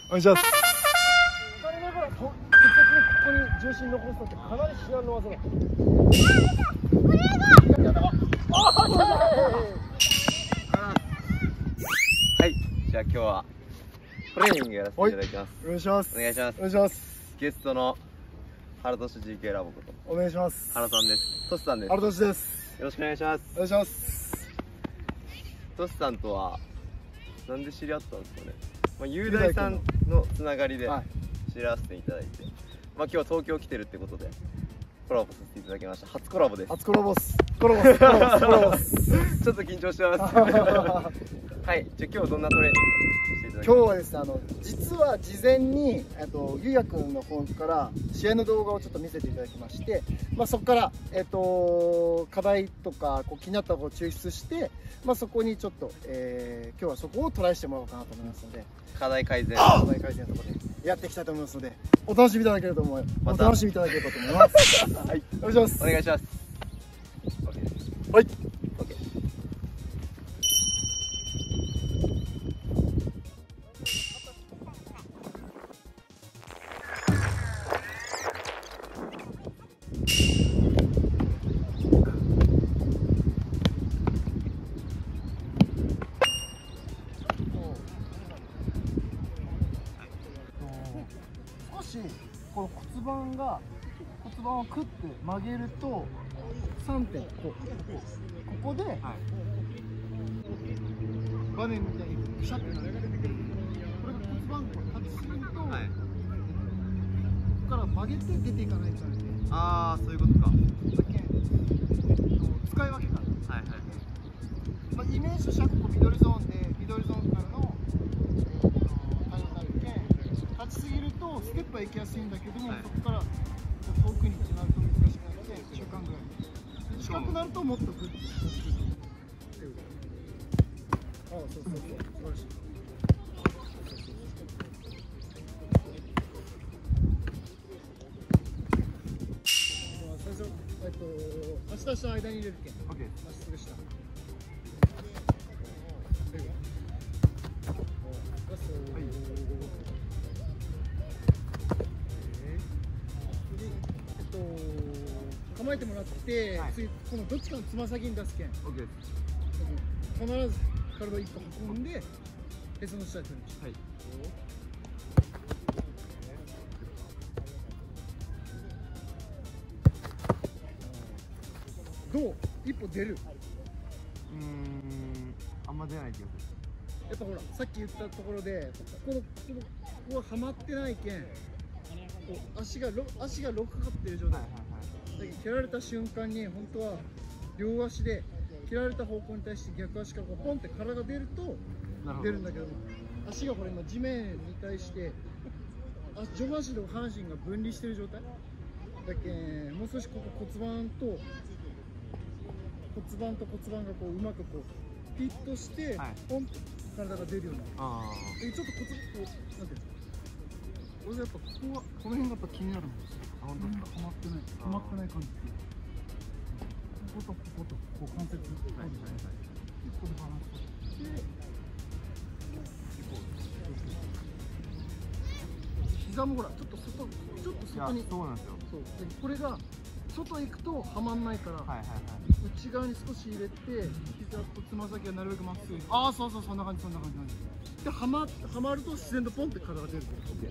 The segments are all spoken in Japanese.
お願いします。 打たれながら直接ここに重心残すのってかなり至難の技だ。 はい、じゃあ今日はトレーニングやらせていただきます。 お願いします。 お願いします。 お願いします。 ゲストの原俊 GK ラボことお願いします。 原さんです。トシさんです。 原俊です。 よろしくお願いします。 お願いします。 トシさんとはなんで知り合ったんですかね。雄大さんのつながりで知らせていただいて、今日は東京来てるってことでコラボさせていただきました。初コラボです。 初コラボス。コラボス。コラボス。コラボス。 ちょっと緊張してます。はい、じゃあ今日どんなトレーニングしていただきますか。 今日はですね、実は事前にゆうやくんの方から試合の動画をちょっと見せていただきまして、そこから課題とか気になったところを抽出して、そこにちょっと、今日はそこをトライしてもらおうかなと思いますので、 課題改善のところでやっていきたいと思いますので、お楽しみいただければと思います。お楽しみいただければと思います。はい、お願いします。 お願いします。 はい。少しこの骨盤をクッて曲げると3点ここで、バネみたいにピシャッてなる。これが骨盤をタッチすると、ここから曲げて出ていかないとダメで。 ああ、そういうことか。 使い分けから、イメージとしてはここミドルゾーンで、ミドルゾーンからの対応になるけん、立ちすぎるとステップは行きやすいんだけども、そこから遠くにってなると難しくなって中間ぐらい、近くなるともっとグッと持ってくる。ああ、そうそうそう、素晴らしい。最初足と足の間に入れるけん、まっすぐ下。構えてもらって、次このどっちかのつま先に出すけん。必ず体を一個運んで、へその下に取りました。どう？一歩出る？ あんま出ない気がする。 やっぱほら、さっき言ったところで、ここははまってないけん、足がロックかかってる状態。蹴られた瞬間に本当は両足で蹴られた方向に対して逆足からポンって体が出ると出るんだけども、足がこれ今地面に対して上半身と下半身が分離してる状態だけん、もう少しここ骨盤と骨盤がうまくピッとしてポンって体が出るようになる。ちょっとなんていうの、俺やっぱこの辺がやっぱ気になるんですよ。はまってない感じ。ここと関節。ここでバランスして。膝もほらちょっと外に。そうなんですよ。そうでこれが外行くとはまんないから、内側に少し入れて膝とつま先がなるべくまっすぐに。ああ、そうそう、そんな感じ。ではまると自然とポンって体が出る。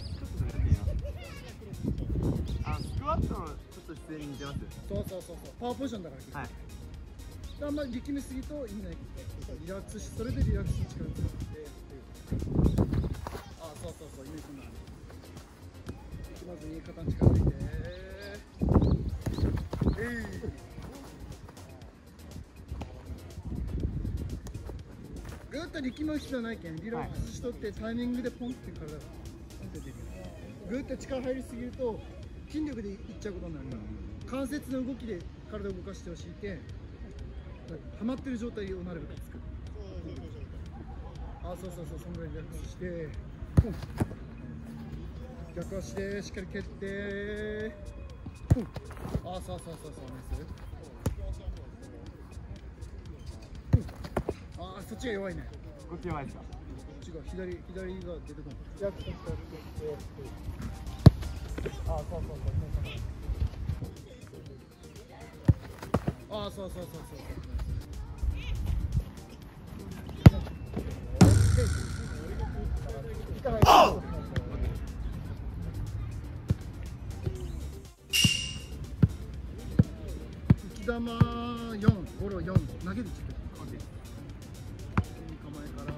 スクワットのちょっと姿勢に似てます。 そうパワーポジションだから。あんまり力みすぎと意味ない。リラックスし、それでリラックスの力を使って。あ、そう、イメージになる。まずいい肩に力抜いて。ぐーっと力む必要ないけん、リラックスしとってタイミングでポンって体がポンって出る。ぐーっと力入りすぎると筋力でいっちゃうことになる。関節の動きで体を動かしてほしいけん、はまってる状態をなるべく作る。あ、そう、そんぐらいリラックスして、逆足でしっかり蹴って、あ、そう、ナイス。あ、そっちが弱いね。 こっち弱いですか。 違う、左が出てこない。 やってきたあ、そうそうそう。 ああ、そうそうそうそう。 いかない。 浮き玉4、ゴロ4、投げるちょっと。いい構えから。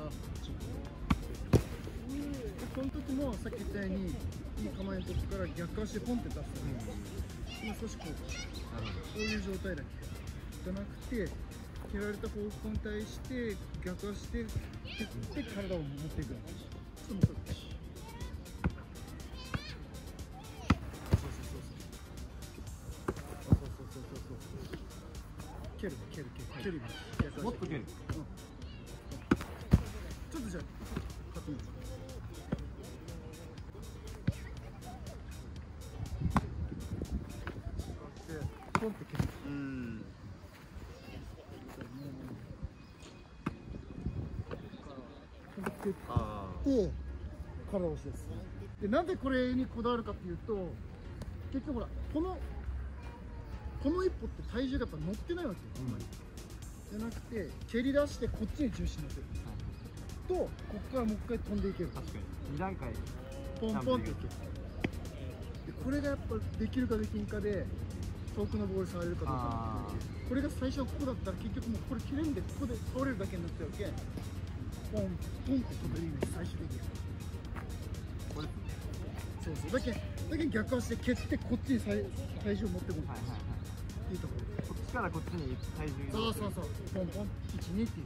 この時もさっき言ったように、いい構えの時から逆足ポンって出す。今少しこういう状態だけじゃなくて、蹴られた方向に対して逆足で蹴って体を持っていく。ちょっと待って。蹴るもっと蹴る。 ちょっとじゃあ勝ってみる。ポンって蹴る。で体を押しです。でなんでこれにこだわるかっていうと、結局ほらこの一歩って体重がやっぱ乗ってないわけよ、じゃなくて蹴り出してこっちに重心乗せる、とこっからもう一回飛んでいける。 確かに2段階ポンポンっていける。でこれがやっぱできるかできんかで遠くのボール触れるかどうかなんで、これが最初はここだったら結局もうこれ蹴れんでここで倒れるだけになっちゃうわけ。ポンポンって飛べるイメージ最終的に。 これそうそう、だけ逆足で蹴ってこっちに体重を持ってこない、いいところ。 こっちからこっちに体重そうそうそう、ポンポン1、2っていう。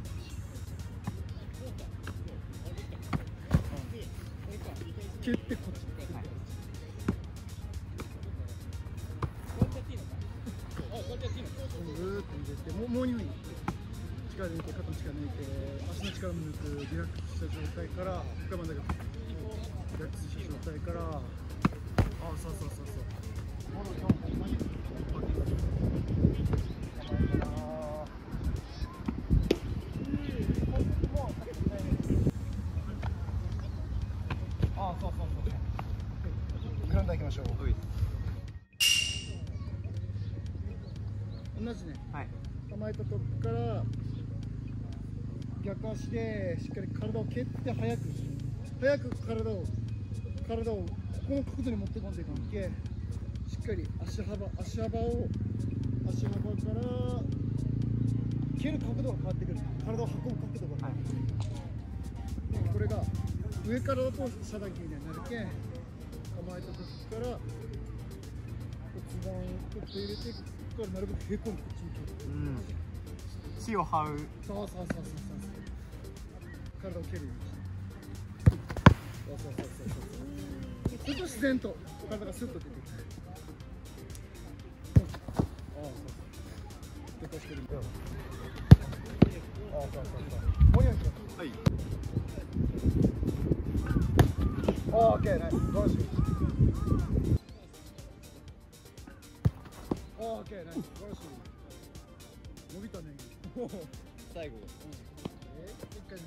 蹴ってこっち。ぐーっと入れて、もう2分力抜いて、肩の力抜いて、足の力も抜く、リラックスした状態から、我慢だけど、リラックスした状態から、あ、そうそうそうそう。グラウンド行きましょう。同じね、構えたとこから逆足でしっかり体を蹴って早く体をここの角度に持ってこんでいかなきゃ、しっかり足幅から蹴る角度が変わってくる。体を運ぶ角度が、これが上からだと下だけになるけん、構えた時から骨盤をちょっと入れてからなるべくへこんでこっちに蹴る。 地を這う。 そう体を蹴るようにして、そうすると自然と体がスッと出てくる。でこうしてるんだよ。もう一回。はい。オーケー、ナイス。ゴーシュ。オーケー、ナイス。ゴーシュ。伸びたね。 最後。 一回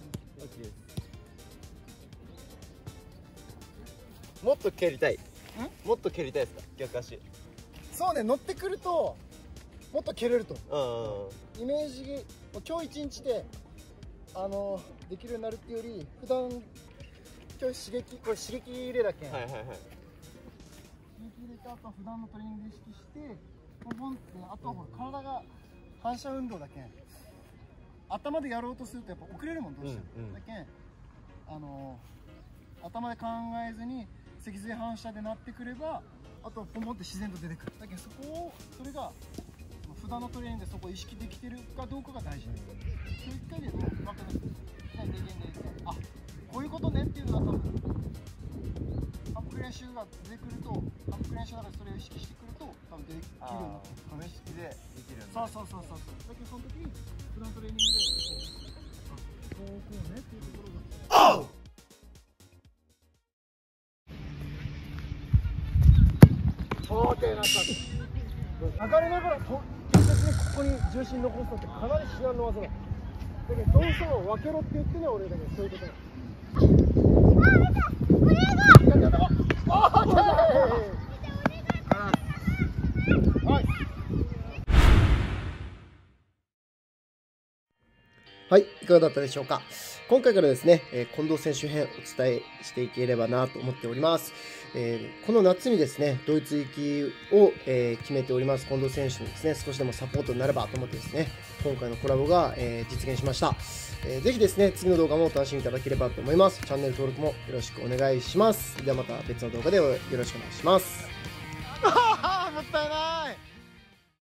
もっと蹴りたい。もっと蹴りたいですか、逆足。 そうね、乗ってくるともっと蹴れると。イメージ、今日一日でできるようになるっていうより、普段今日刺激入れだけん。刺激入れた後は普段のトレーニングで意識して、ポンって、あとは体が反射運動だけん。頭でやろうとするとやっぱ遅れるもん、どうしても。だけん頭で考えずに脊髄反射でなってくれば、あとはポンポンって自然と出てくる。だけどそれが普段のトレーニングでそこを意識できてるかどうかが大事。それ一回でも分かる。あ、こういうことねっていうのが多分反復練習が出てくると、反復練習の中でそれを意識してくると多分できるようになってくる。 無意識でできるようにそうだけどその時に普段トレーニングでこうねっていうところが。オーケーなった。上がりながら適切にここに重心残すのってかなり至難の技だ。だけどどうしても分けろって言ってね、俺だけどそういうことだ。 はい、いかがだったでしょうか。今回からですね、近藤選手編お伝えしていければなと思っております。この夏にですね、ドイツ行きを、決めております近藤選手にですね、少しでもサポートになればと思ってですね、今回のコラボが、実現しました。ぜひですね、次の動画もお楽しみいただければと思います。チャンネル登録もよろしくお願いします。ではまた別の動画でよろしくお願いします。 もったいない。